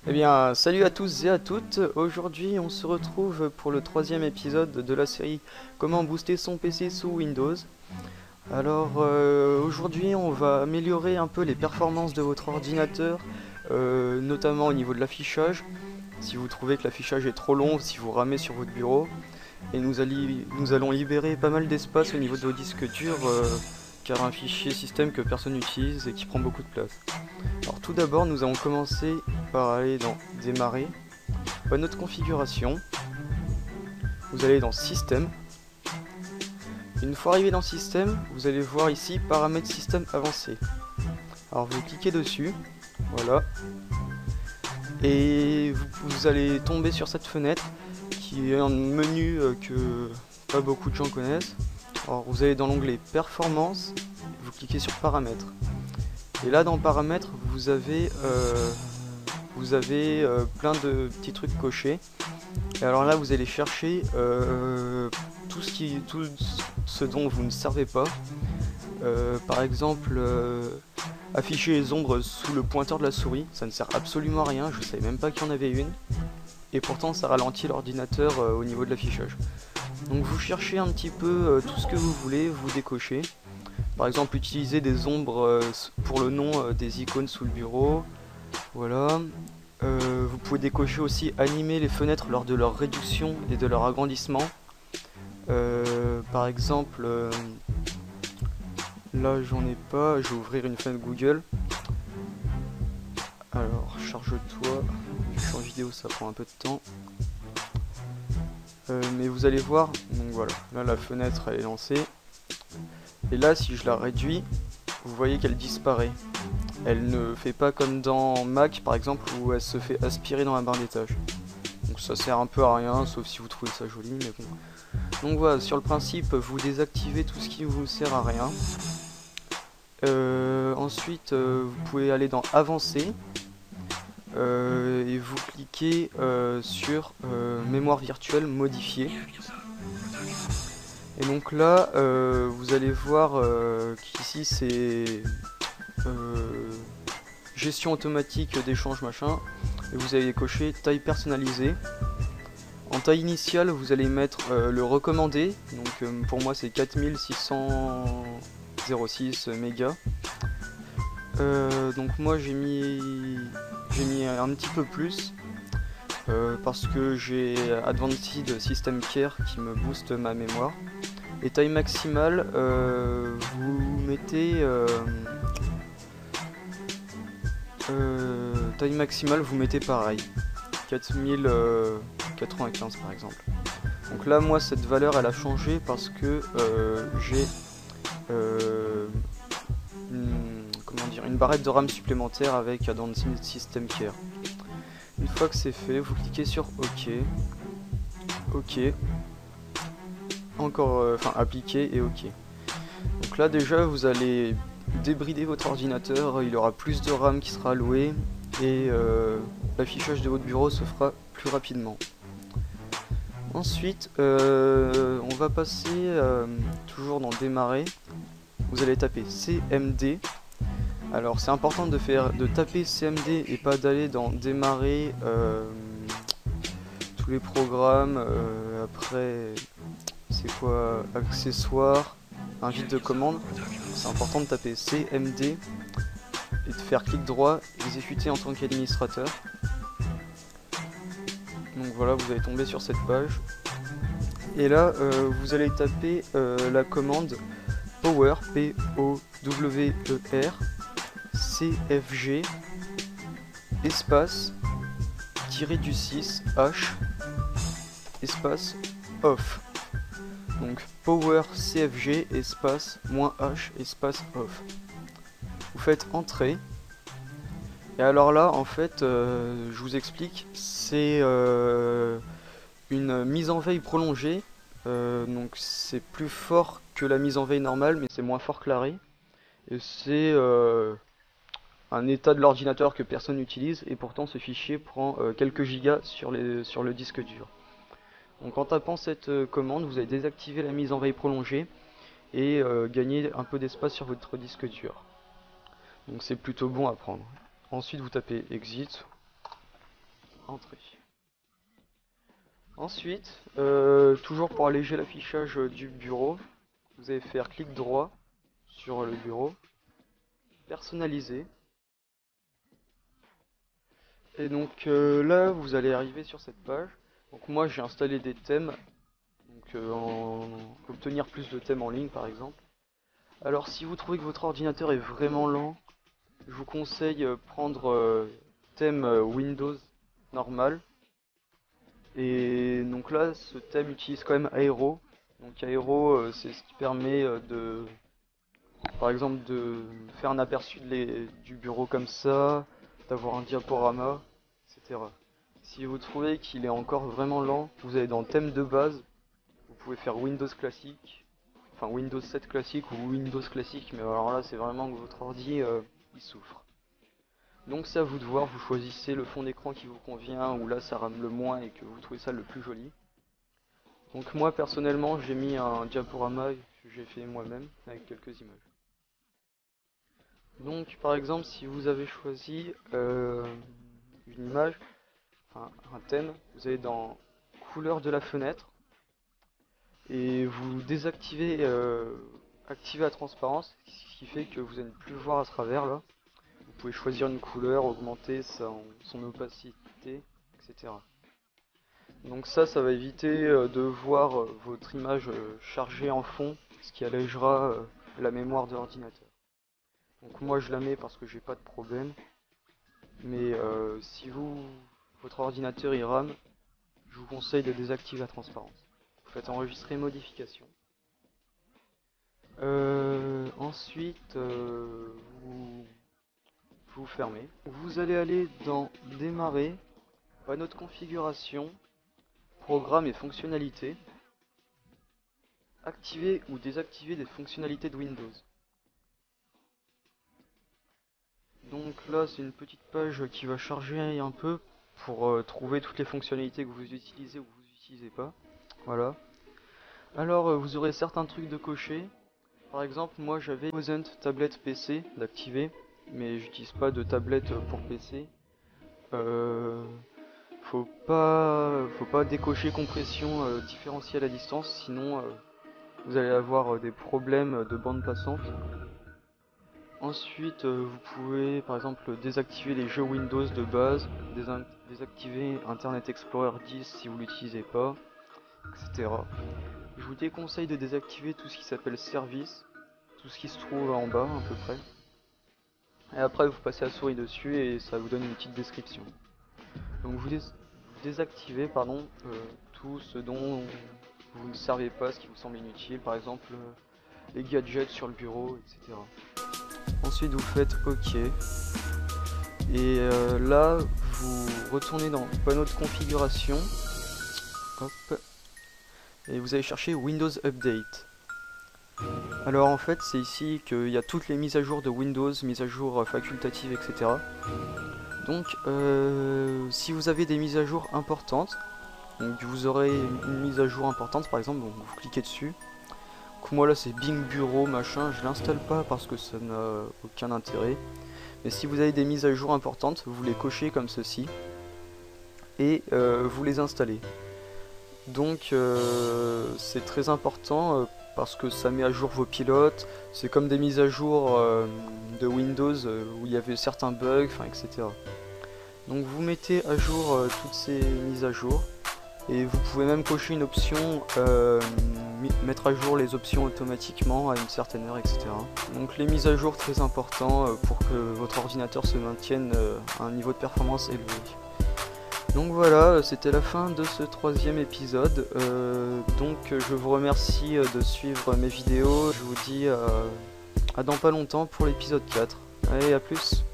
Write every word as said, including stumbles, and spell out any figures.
Eh bien, salut à tous et à toutes. Aujourd'hui, on se retrouve pour le troisième épisode de la série Comment booster son P C sous Windows. Alors, euh, aujourd'hui, on va améliorer un peu les performances de votre ordinateur, euh, notamment au niveau de l'affichage. Si vous trouvez que l'affichage est trop long, si vous ramez sur votre bureau, et nous, alli- nous allons libérer pas mal d'espace au niveau de vos disques durs, euh, car un fichier système que personne n'utilise et qui prend beaucoup de place. Alors tout d'abord, nous allons commencer par aller dans Démarrer, bah, notre configuration. Vous allez dans Système. Une fois arrivé dans Système, vous allez voir ici Paramètres système avancé. Alors vous cliquez dessus, voilà, et vous, vous allez tomber sur cette fenêtre qui est un menu euh, que pas beaucoup de gens connaissent. Alors vous allez dans l'onglet Performance, vous cliquez sur Paramètres. Et là dans Paramètres, vous avez, euh, vous avez euh, plein de petits trucs cochés. Et alors là, vous allez chercher euh, tout, ce qui, tout ce dont vous ne servez pas. Euh, par exemple, euh, afficher les ombres sous le pointeur de la souris, ça ne sert absolument à rien, je savais même pas qu'il y en avait une. Et pourtant, ça ralentit l'ordinateur euh, au niveau de l'affichage. Donc vous cherchez un petit peu euh, tout ce que vous voulez, vous décochez. Par exemple, utiliser des ombres euh, pour le nom euh, des icônes sous le bureau. Voilà. Euh, vous pouvez décocher aussi animer les fenêtres lors de leur réduction et de leur agrandissement. Euh, par exemple, euh, là j'en ai pas, je vais ouvrir une fenêtre Google. Alors, charge-toi. Je suis en vidéo, ça prend un peu de temps. Euh, mais vous allez voir, donc voilà, là la fenêtre elle est lancée. Et là, si je la réduis, vous voyez qu'elle disparaît. Elle ne fait pas comme dans Mac par exemple où elle se fait aspirer dans la barre des tâches. Donc ça sert un peu à rien, sauf si vous trouvez ça joli, mais bon. Donc voilà, sur le principe, vous désactivez tout ce qui vous sert à rien. Euh, ensuite, euh, vous pouvez aller dans Avancer euh, et vous cliquez euh, sur euh, Mémoire virtuelle modifiée. Et donc là, euh, vous allez voir euh, qu'ici c'est euh, gestion automatique d'échange machin. Et vous allez cocher taille personnalisée. En taille initiale, vous allez mettre euh, le recommandé. Donc euh, pour moi, c'est quatre mille six cent six mégas. Euh, donc moi, j'ai mis, j'ai mis un petit peu plus euh, parce que j'ai Advanced System Care qui me booste ma mémoire. Et taille maximale, euh, vous mettez euh, euh, taille maximale, vous mettez pareil, quatre mille quatre-vingt-quinze par exemple. Donc là, moi, cette valeur, elle a changé parce que euh, j'ai euh, une, comment dire, une barrette de RAM supplémentaire avec Advanced System Care. Une fois que c'est fait, vous cliquez sur OK, OK, encore, euh, enfin appliquer et OK. Donc là déjà, vous allez débrider votre ordinateur, il y aura plus de RAM qui sera alloué et euh, l'affichage de votre bureau se fera plus rapidement. Ensuite, euh, on va passer euh, toujours dans Démarrer. Vous allez taper C M D. Alors c'est important de faire de taper C M D et pas d'aller dans Démarrer euh, tous les programmes. Euh, après, c'est quoi? Accessoires, invite de commande. C'est important de taper C M D et de faire clic droit, exécuter en tant qu'administrateur. Donc voilà, vous allez tomber sur cette page. Et là, euh, vous allez taper euh, la commande Power, P O W E R, C F G, espace, tiré du six, H, espace, off. Donc Power C F G, espace, moins H, espace, off. Vous faites Entrée. Et alors là, en fait, euh, je vous explique, c'est euh, une mise en veille prolongée. Euh, donc c'est plus fort que la mise en veille normale, mais c'est moins fort que l'arrêt. Et c'est euh, un état de l'ordinateur que personne n'utilise, et pourtant ce fichier prend euh, quelques gigas sur, les, sur le disque dur. Donc en tapant cette euh, commande, vous allez désactiver la mise en veille prolongée et euh, gagner un peu d'espace sur votre disque dur. Donc c'est plutôt bon à prendre. Ensuite vous tapez Exit. entrée. Ensuite, euh, toujours pour alléger l'affichage du bureau, vous allez faire clic droit sur le bureau, personnaliser. Et donc euh, là, vous allez arriver sur cette page. Donc moi, j'ai installé des thèmes, donc euh, en, obtenir plus de thèmes en ligne par exemple. Alors si vous trouvez que votre ordinateur est vraiment lent, je vous conseille euh, prendre euh, thème euh, Windows normal. Et donc là, ce thème utilise quand même Aero. Donc Aero, euh, c'est ce qui permet euh, de, par exemple, de faire un aperçu de les, du bureau comme ça, d'avoir un diaporama, et cetera. Si vous trouvez qu'il est encore vraiment lent, vous allez dans thème de base, vous pouvez faire Windows classique, enfin Windows sept classique ou Windows classique, mais alors là c'est vraiment que votre ordi euh, il souffre. Donc c'est à vous de voir, vous choisissez le fond d'écran qui vous convient, ou là ça rame le moins et que vous trouvez ça le plus joli. Donc moi personnellement j'ai mis un diaporama que j'ai fait moi-même avec quelques images. Donc par exemple si vous avez choisi euh, une image, enfin un thème, vous allez dans couleur de la fenêtre et vous désactivez euh, activez la transparence, ce qui fait que vous allez ne plus voir à travers là. Vous pouvez choisir une couleur, augmenter son, son opacité, et cetera. Donc ça, ça va éviter euh, de voir euh, votre image euh, chargée en fond, ce qui allégera euh, la mémoire de l'ordinateur. Donc moi je la mets parce que j'ai pas de problème, mais euh, si vous, votre ordinateur il rame, je vous conseille de désactiver la transparence. Vous faites enregistrer modification. Euh, ensuite, euh, vous, vous fermez. Vous allez aller dans démarrer, panneau de configuration, programmes et fonctionnalités, activer ou désactiver des fonctionnalités de Windows. Donc là c'est une petite page qui va charger un peu pour euh, trouver toutes les fonctionnalités que vous utilisez ou que vous n'utilisez pas. Voilà. Alors euh, vous aurez certains trucs de cocher. Par exemple moi j'avais Wasn't tablette P C d'activer, mais j'utilise pas de tablette pour P C. Euh, faut pas faut pas décocher compression euh, différentielle à distance, sinon euh, vous allez avoir euh, des problèmes de bande passante. Ensuite, euh, vous pouvez par exemple désactiver les jeux Windows de base, désactiver Internet Explorer dix si vous l'utilisez pas, et cetera. Je vous déconseille de désactiver tout ce qui s'appelle service, tout ce qui se trouve en bas à peu près. Et après vous passez la souris dessus et ça vous donne une petite description. Donc vous, dés vous désactivez pardon, euh, tout ce dont vous ne servez pas, ce qui vous semble inutile, par exemple euh, les gadgets sur le bureau, et cetera. Ensuite vous faites OK et euh, là vous retournez dans le panneau de configuration. Hop. Et vous allez chercher Windows Update. Alors en fait c'est ici qu'il y a toutes les mises à jour de Windows, mises à jour facultatives, et cetera. Donc euh, si vous avez des mises à jour importantes, donc vous aurez une mise à jour importante par exemple, donc vous cliquez dessus. Donc moi là c'est Bing Bureau machin, je l'installe pas parce que ça n'a aucun intérêt. Mais si vous avez des mises à jour importantes, vous les cochez comme ceci et euh, vous les installez. Donc euh, c'est très important euh, parce que ça met à jour vos pilotes. C'est comme des mises à jour euh, de Windows euh, où il y avait certains bugs, enfin et cetera. Donc vous mettez à jour euh, toutes ces mises à jour et vous pouvez même cocher une option euh, mettre à jour les options automatiquement à une certaine heure, et cetera. Donc les mises à jour très importants euh, pour que votre ordinateur se maintienne euh, à un niveau de performance élevé. Donc voilà, c'était la fin de ce troisième épisode. Euh, donc je vous remercie de suivre mes vidéos. Je vous dis euh, à dans pas longtemps pour l'épisode quatre. Allez, à plus.